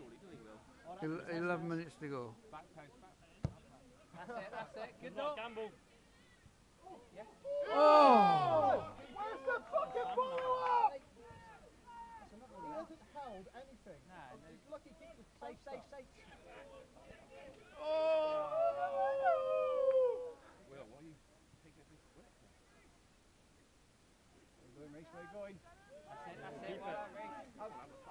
11 minutes to go. Back post, back post. That's it. Good dog. Gamble. Yeah. Oh! Where's the fucking follow-up? He hasn't held anything. Nah, no. He's lucky he keeps the Safe. Oh! Will, why are you taking it so quick? Where are you going, Reece? Where are you going? That's it. Well, Reece.